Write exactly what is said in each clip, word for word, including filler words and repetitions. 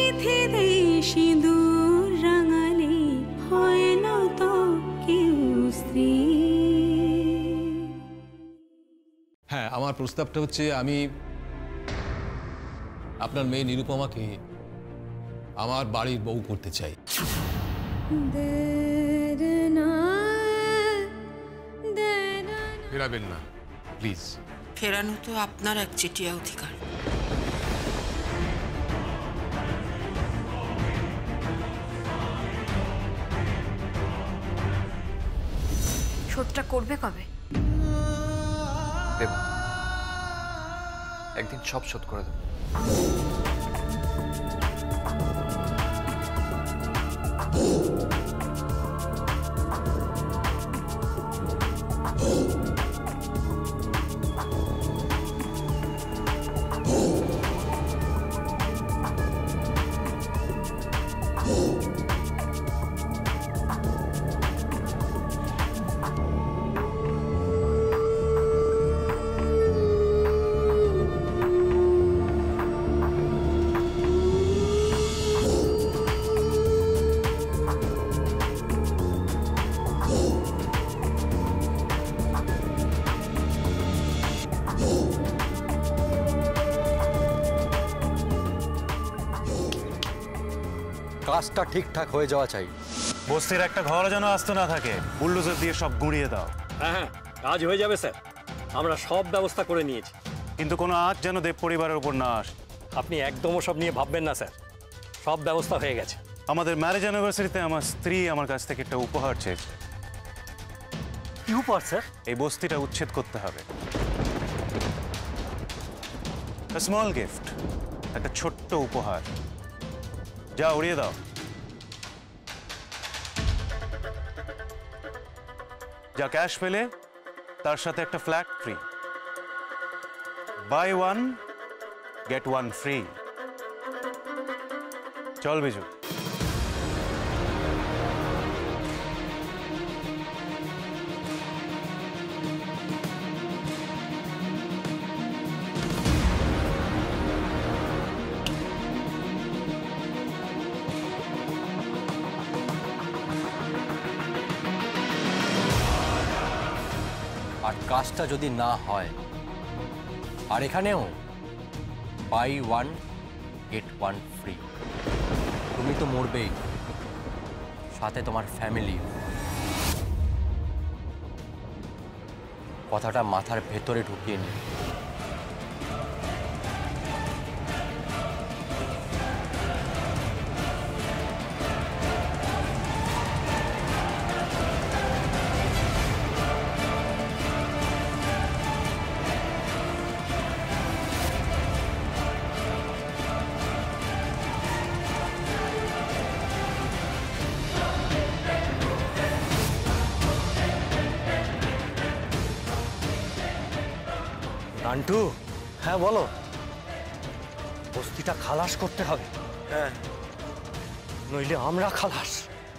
চিঠিতে সিঁদুর রাঙালে হয় না তো কেউ স্ত্রী। হ্যাঁ, আমার প্রস্তাবটা হচ্ছে আমি আপনার মেয়ে নিরুপমাকে আমার বাড়ির বউ করতে চাই। ফেরাবেন না প্লিজ। ফেরানো তো আপনার এক চিটিয়া অধিকার। শোধটা করবে কবে? দেব, একদিন সব শোধ করে দেব। কাজটা ঠিকঠাক হয়ে যাওয়া চাই। বস্তির একটা ঘর যেন আসতে না থাকে, বুলডোজার দিয়ে সব গুঁড়িয়ে দাও। হ্যাঁ হ্যাঁ, কাজ হয়ে যাবে স্যার, আমরা সব ব্যবস্থা করে নিয়েছি। কিন্তু কোনো আজ যেন দেব পরিবারের উপর না আসে। আপনি একদম সব নিয়ে ভাববেন না স্যার, সব ব্যবস্থা হয়ে গেছে। আমাদের ম্যারেজ অ্যানিভার্সারিতে আমার স্ত্রী আমার কাছ থেকে একটা উপহার চেয়েছে। কি উপহার স্যার? এই বস্তিটা উচ্ছেদ করতে হবে। স্মল গিফট, একটা ছোট্ট উপহার। যা উড়িয়ে দাও। যা ক্যাশ পেলে তার সাথে একটা flat free. Buy one get one free. চল বিজু। আর কাজটা যদি না হয়, আর এখানেও buy one get one free, তুমি তো মরবেই, সাথে তোমার ফ্যামিলি। কথাটা মাথার ভেতরে ঢুকিয়ে নিই। নান্টু, হ্যাঁ বলো। বস্তিটা খালাস করতে হবে। হ্যাঁ, নইলে আমরা খালাস।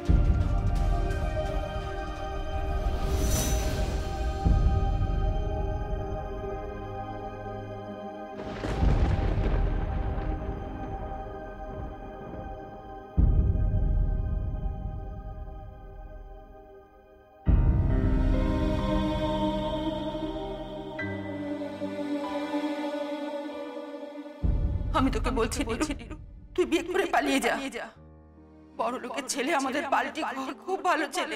আমি তোকে বলছি নিরু, তুই বিয়ে করে পালিয়ে যা। বড় লোকের ছেলে আমাদের বাড়িটি ঘর, খুব ভালো ছেলে।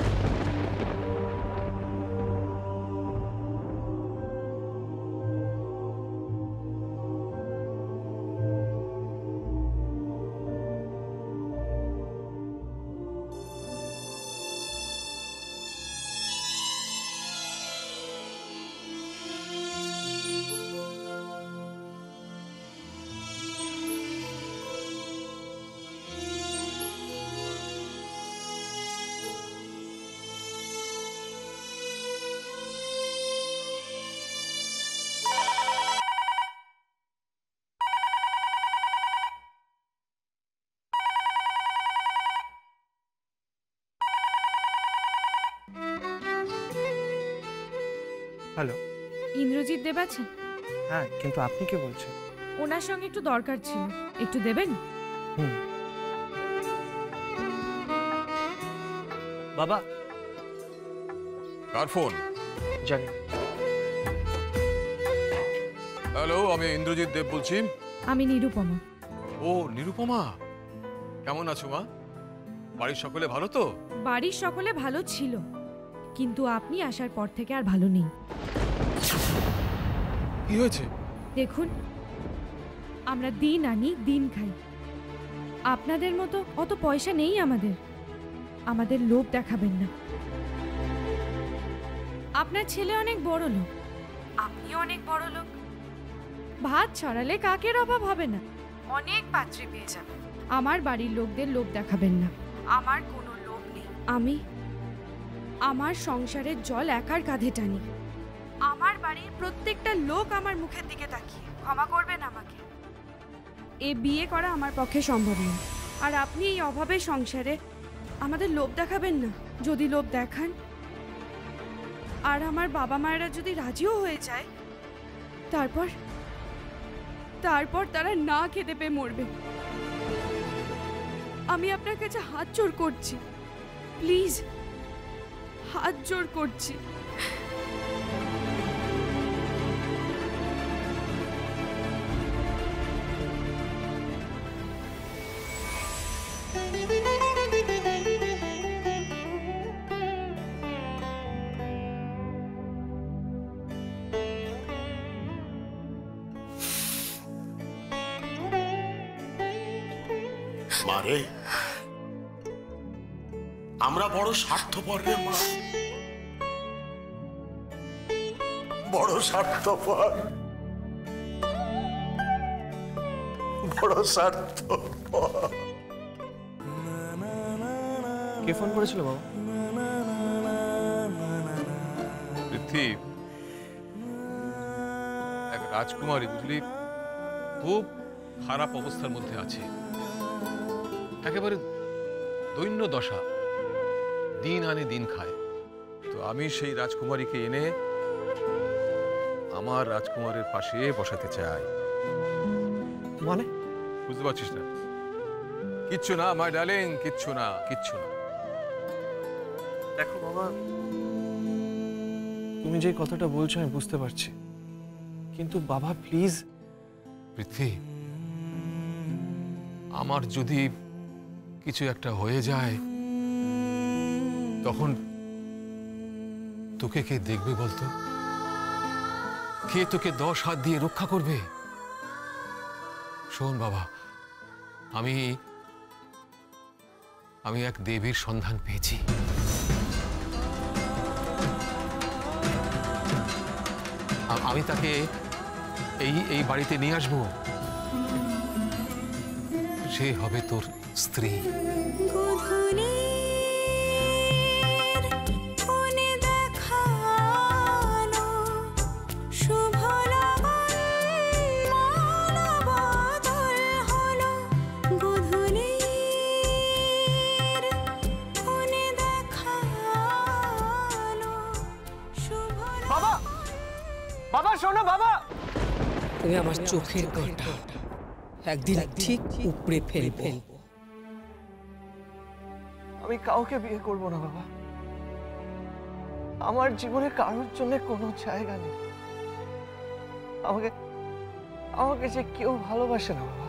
হ্যালো, ইন্দ্রজিৎ দেব আছেন? হ্যাঁ, কিন্তু আপনি কে বলছেন? ওনার সঙ্গে একটু দরকার ছিল, একটু দেবেন? বাবা কার ফোন? জানি। হ্যালো, আমি ইন্দ্রজিৎ দেব বলছি। আমি নিরুপমা। ও নিরুপমা, কেমন আছো মা? বাড়ির সকলে ভালো তো? বাড়ির সকলে ভালো ছিল, কিন্তু আপনি আসার পর থেকে আর ভালো নেই। কি হয়েছে? দেখুন, আমরা দিন আনি দিন খাই। আপনাদের মতো অত পয়সা নেই আমাদের। আমাদের লোভ দেখাবেন না। আপনার ছেলে অনেক বড় লোক, আপনিও অনেক বড় লোক। ভাত ছড়ালে কাকের অভাব হবে না, অনেক পাত্রী পেয়ে যাবেন। আমার বাড়ির লোকদের লোভ দেখাবেন না। আমার কোনো লোভ নেই। আমি আমার সংসারের জল একার কাঁধে টানি। আমার বাড়ির প্রত্যেকটা লোক আমার মুখের দিকে তাকিয়ে ক্ষমা করবেন আমাকে। এ বিয়ে করা আমার পক্ষে সম্ভব নয়। আর আপনি এই অভাবের সংসারে আমাদের লোভ দেখাবেন না। যদি লোভ দেখান আর আমার বাবা মায়েরা যদি রাজিও হয়ে যায়, তারপর তারপর তারা না খেতে পেয়ে মরবে। আমি আপনার কাছে হাত জোড় করছি, প্লিজ হাত জোড় করছি। মারে, আমরা বড় স্বার্থপর রে মা, বড় স্বার্থপর, বড় স্বার্থপর। কে ফোন করেছিল বাবা? পৃথ্বী, এক রাজকুমারী বুঝলি খুব খারাপ অবস্থার মধ্যে আছে, একেবারে দৈন্য দশা, দিন আনে দিন খায়। তো আমি সেই রাজকুমারীকে এনে আমার রাজকুমারের পাশে বসাতে চাই। মানে বুঝতে পারছিস না? কিচ্ছু না মাই ডার্লিং, কিচ্ছু না, কিচ্ছু না। দেখো বাবা, তুমি যে কথাটা বলছো আমি বুঝতে পারছি, কিন্তু বাবা প্লিজ। পৃথ্বী, আমার যদি কিছু একটা হয়ে যায় তখন তোকে কে দেখবে বলতো? কে তোকে দশ হাত দিয়ে রক্ষা করবে? শোন বাবা, আমি আমি এক দেবীর সন্ধান পেয়েছি। আমি তাকে এই এই বাড়িতে নিয়ে আসবো। সে হবে তোর স্ত্রী। বাবা, বাবা শোনো বাবা। তুমি আমার চোখের কাঁটা একদিন ঠিক উপড়ে ফেলবো। আমি কাউকে বিয়ে করব না বাবা। আমার জীবনে কারোর জন্য কোনো জায়গা নেই। আমাকে আমাকে যে কেউ ভালোবাসে না বাবা।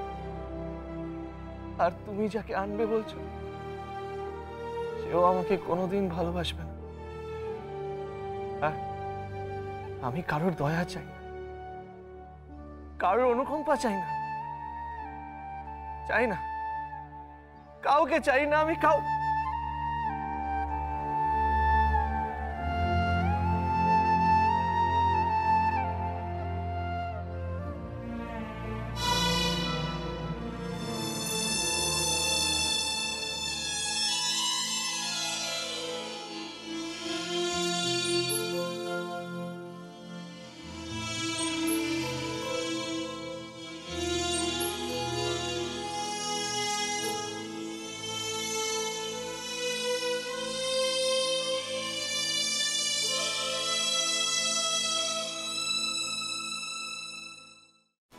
আর তুমি যাকে আনবে বলছো সেও আমাকে কোনোদিন ভালোবাসবে না। আর আমি কারোর দয়া চাই না, কারোর অনুকম্পা চাই না, চাই না, কাউকে চাই না আমি। কাউ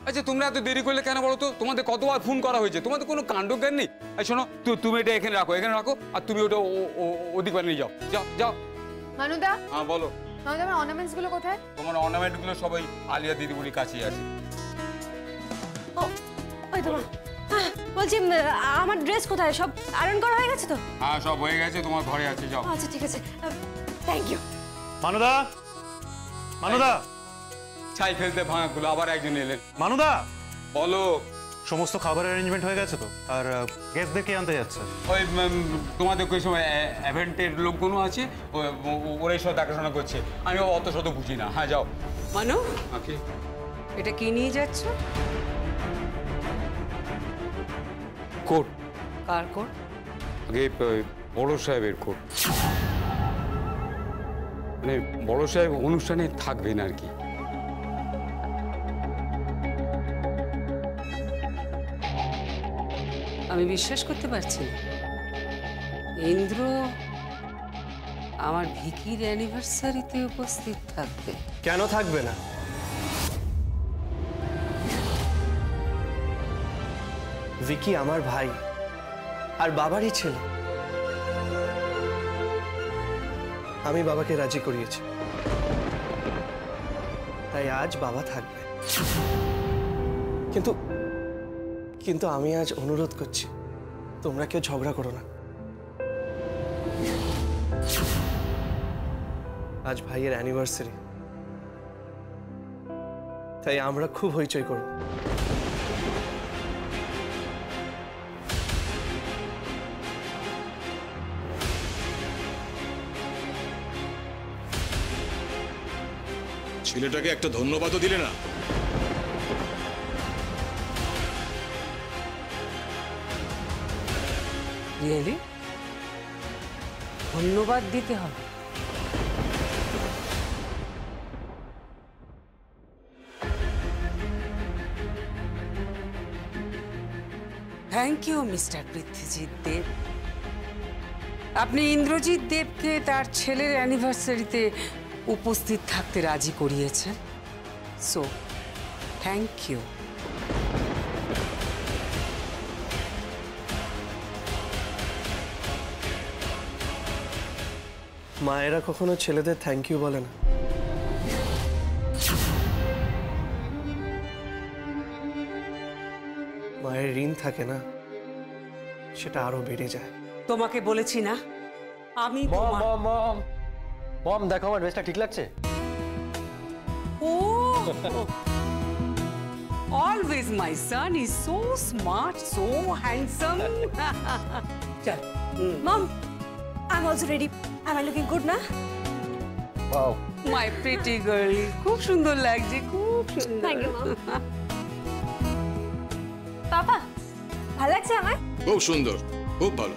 আচ্ছা তোমরা এত দেরি করলে কেন বলো তো? তোমাদের কতবার ফোন করা হয়েছে, তোমাদের কোনো কাণ্ডজ্ঞান নেই? এই শোনো, তুমি এটা এখানে রাখো, এখানে রাখো, আর তুমি ওটা ওদিক পারে নিয়ে যাও। যাও যাও। মানুদা, হ্যাঁ বলো। মানুদা, আমার অর্নামেন্টস গুলো কোথায়? তোমার অর্নামেন্ট গুলো সবাই আলিয়া দিদিগুলির কাছেই আছে। ওই তো বলছি, আমার ড্রেস কোথায়? সব আয়রন করা হয়ে গেছে তো? হ্যাঁ সব হয়ে গেছে, তোমার ঘরে আছে, যাও। আচ্ছা ঠিক আছে, থ্যাংক ইউ। মানুদা, মানুদা, ছাই ফেলতে ভাঙাগুলো আবার একজন এলেন। মানুদা বলো। সমস্ত খাবারের অ্যারেঞ্জমেন্ট হয়ে গেছে তো? আর গেস্টদের কে আনতে যাচ্ছে? ওই তোমাদের ওই সময় ইভেন্টের লোকগুলো আছে, ওরাই সব দেখাশোনা করছে, আমি অত শত বুঝি না। হ্যাঁ যাও। মানু, ওকে, এটা কি নিয়ে যাচ্ছ? কোট। কার কোট? আগে বড় সাহেবের কোট, মানে বড় সাহেব অনুষ্ঠানে থাকবেন আর কি। আমি বিশ্বাস করতে পারছি না, ইন্দ্র আমার ভিকির অ্যানিভার্সারিতে উপস্থিত থাকবে। কেন থাকবে না? ভিকি আমার ভাই আর বাবারই ছেলে। আমি বাবাকে রাজি করিয়েছি, তাই আজ বাবা থাকবে। কিন্তু কিন্তু আমি আজ অনুরোধ করছি, তোমরা কেউ ঝগড়া করো না। আজ ভাইয়ের অ্যানিভার্সারি, তাই আমরা খুব হইচই করব। ছেলেটাকে একটা ধন্যবাদও দিলে না। রিয়েলি ধন্যবাদ দিতে হবে? Thank you mister Prithwijit Deb. আপনি ইন্দ্রজিৎ দেবকে তার ছেলের অ্যানিভার্সারিতে উপস্থিত থাকতে রাজি করিয়েছেন, সো থ্যাংক ইউ। মায়েরা কখনো ছেলেদের থ্যাংক ইউ বলে না। মায়ের ঋণ থাকে না, সেটা আরো বেড়ে যায়। তোমাকে বলেছি না আমি। মম মম মম মম, দেখো আমার ড্রেসটা ঠিক লাগছে? ও always my son is so smart, so handsome. চল mom, I am also ready. I am looking good না? ওয়াও, মাই প্রিটি গার্ল, খুব সুন্দর লাগছে, খুব সুন্দর। Thank you mom. পাপা, ভালো লাগছে আমার? খুব সুন্দর, খুব ভালো।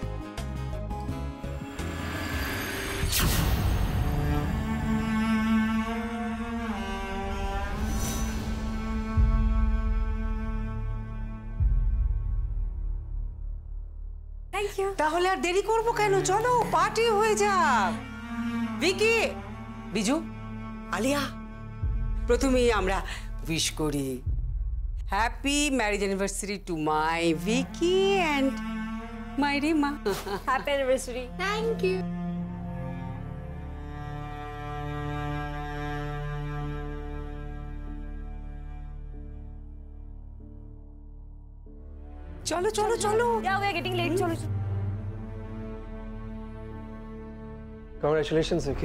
Thank you. তাহলে আর দেরি করব কেন? চলো পার্টি হয়ে যাক। ভিকি, বিজু, আলিয়া, প্রথমেই আমরা উইশ করি happy marriage anniversary to my Vicky and my Rima. Happy anniversary. Thank you. চলো চলো চলো। Yeah, we are getting late. চলো। Congratulations, Vicky.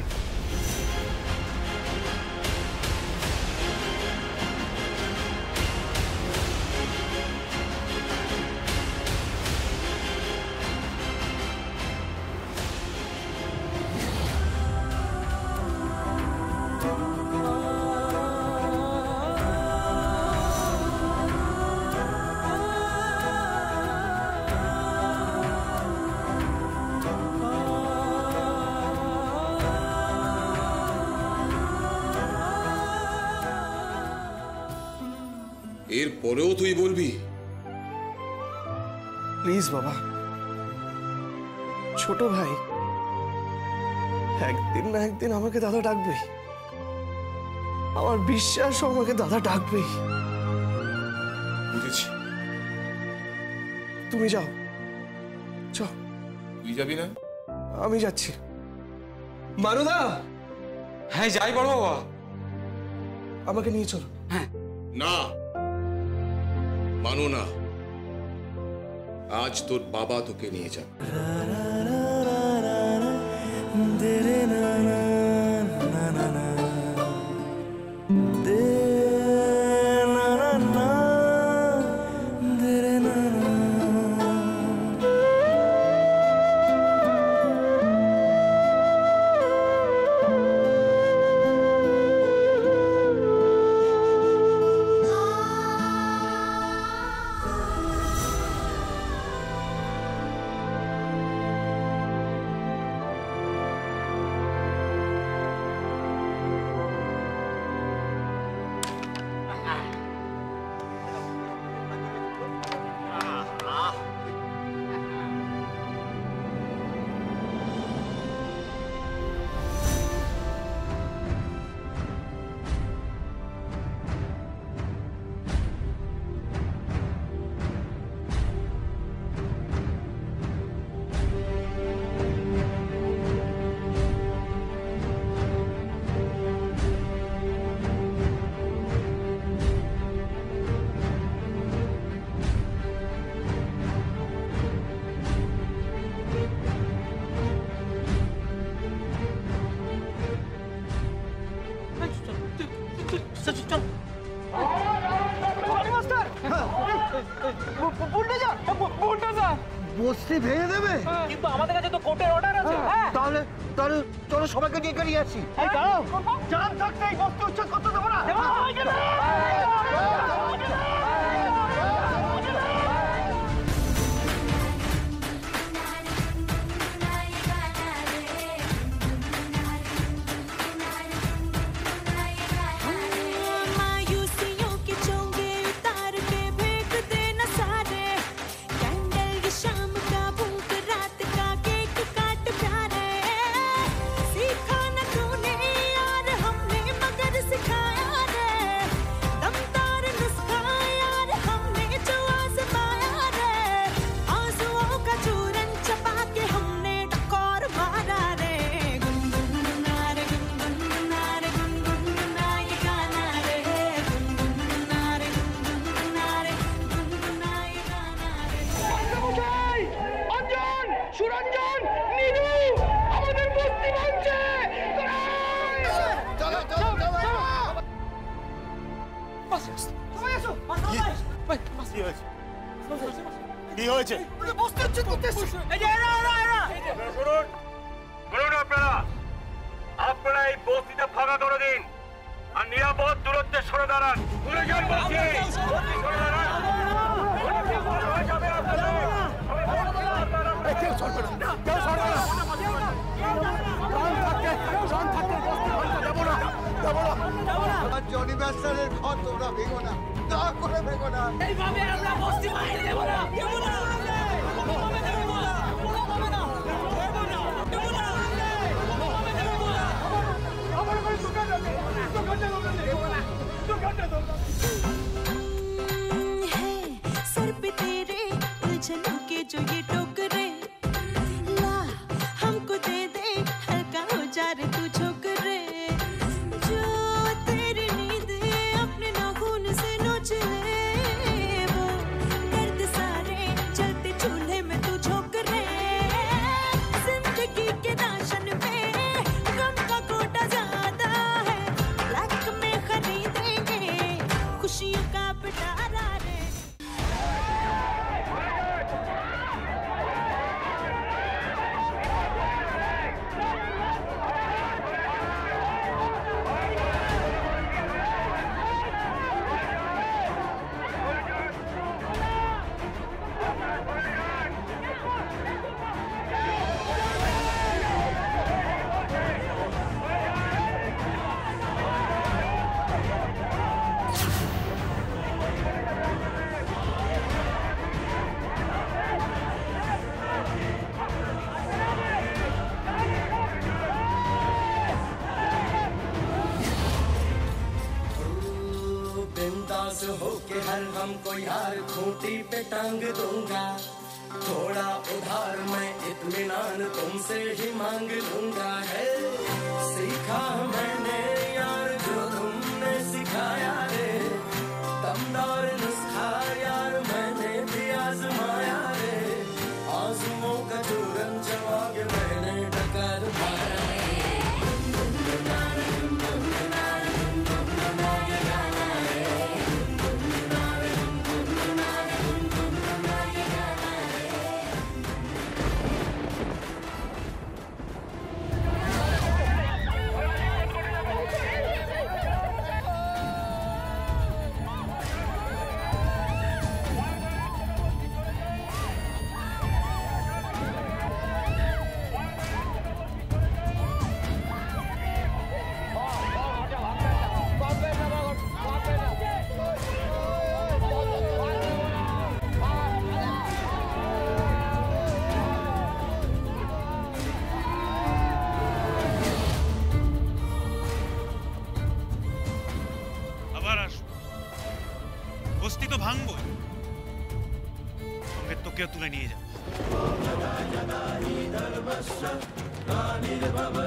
এর পরেও তুই বলবি? প্লিজ বাবা, ছোট ভাই, একদিন না একদিন আমাকে দাদা ডাকবেই। আমার বিশ্বাস আমাকে দাদা ডাকবেই। বুঝেছি। তুমি যাও, চল। তুই যাবি না? আমি যাচ্ছি। মারুদা। হ্যাঁ যাই বড় বাবা। আমাকে নিয়ে চলো। হ্যাঁ। না মানো না, আজ তোর বাবা তোকে নিয়ে যাবে। বস্তি ভেঙে দেবে, কিন্তু আমাদের কাছে তো কোর্টের অর্ডার আছে। তাহলে তাহলে চলো সবাইকে নিয়ে এগিয়ে আসি। এই দাঁড়াও, জান থাকতে এই বস্তি উচ্ছেদ করতে দেবো না। কি হয়েছে? আপনারা আপনারা এই বস্তিটা ফাঁকা করে দিন আর নিরাপদ দূরত্বে সরে দাঁড়ান। জনি ব্যাসারের ঘর তোমরা ভেঙো না, দয়া করে ভেঙো না। এইভাবে আমরা বস্তি ভাঙতে দেব না, দেব না, सर पे तेरे उलझनों के जो ये टोकरे ला हमको दे दे, हल्का हो जा रे तू छोकरे, जो तेरी नींद अपने नाखून से नोच ले, वो दर्द सारे चलते चूल्हे में तू झोंक रे, जिंदगी के राशन पे गम का कोटा ज्यादा है, ब्लैक में खरीदेंगे खुशियों का पिटारा रे। तुमको यार खूंटी पे टांग दूंगा, थोड़ा उधार मैं इत्मीनान तुमसे ही मांग लूंगा। है सीखा मैंने यार जो तुमने सिखाया रे, दमदार नुस्खा यार मैंने भी आजमाया रे, आजमों का चूरन जवाब मैंने डकार मारा। বস্তি তো ভাঙবই, সঙ্গে তোকেও তুলে নিয়ে যাবো।